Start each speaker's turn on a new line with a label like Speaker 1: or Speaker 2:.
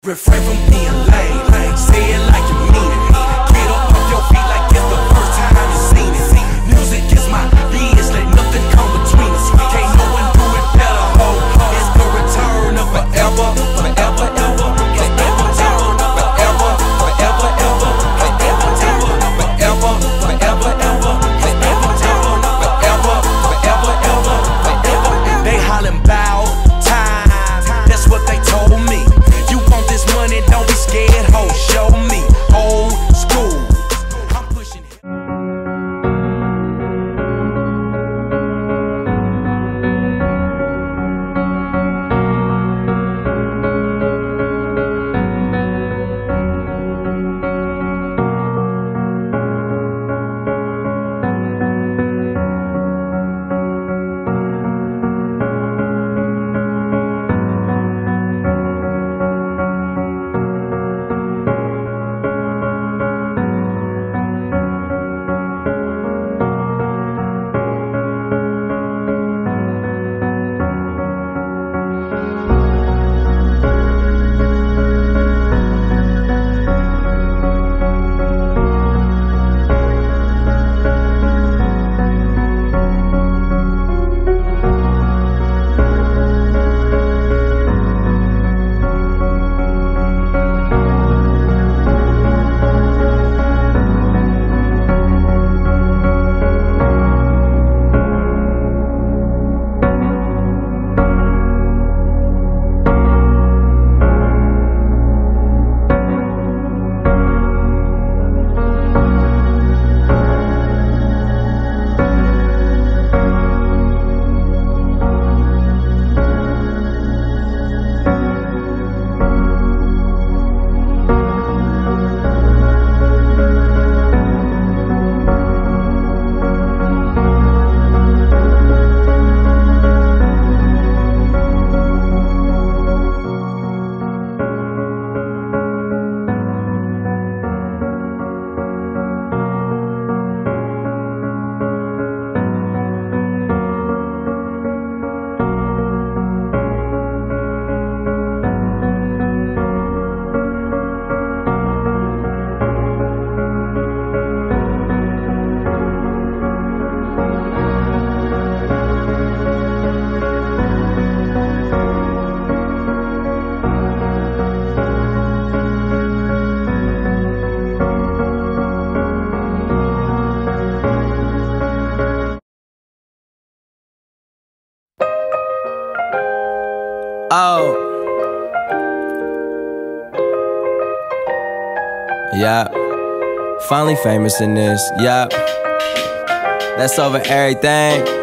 Speaker 1: Refrain from being lame, say it like you mean it. Get up off your feet like it's the first time you seen it. Music is my biz, let nothing come between us. Can't no one do it better, ho. It's the return of forever, forever, ever, forever, forever, forever, forever, ever, forever, forever, forever, ever, forever, forever, forever, ever, forever. They hollin' bout time, that's what they told me. You want this money, don't be scared, ho. Show me old school. I'm pushing it.
Speaker 2: Oh, yeah, finally famous in this, yeah. That's over everything.